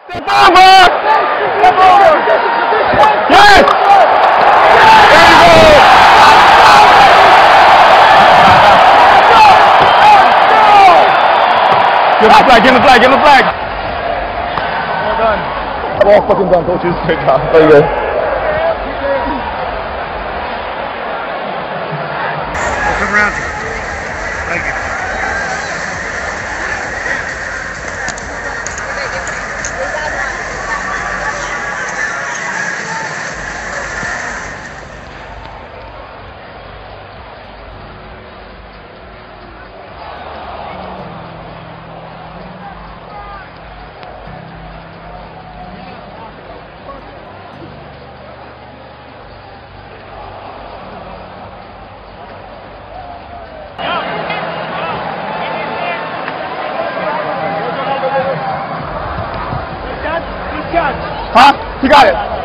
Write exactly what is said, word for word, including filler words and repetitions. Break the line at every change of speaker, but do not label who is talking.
Step over! Yes! There you go! Give him the flag, give him the flag, give him the flag! Well done. Well fucking done, coaches. Great job. Very good.
We'll come around to you. Thank you.
Huh? You got it.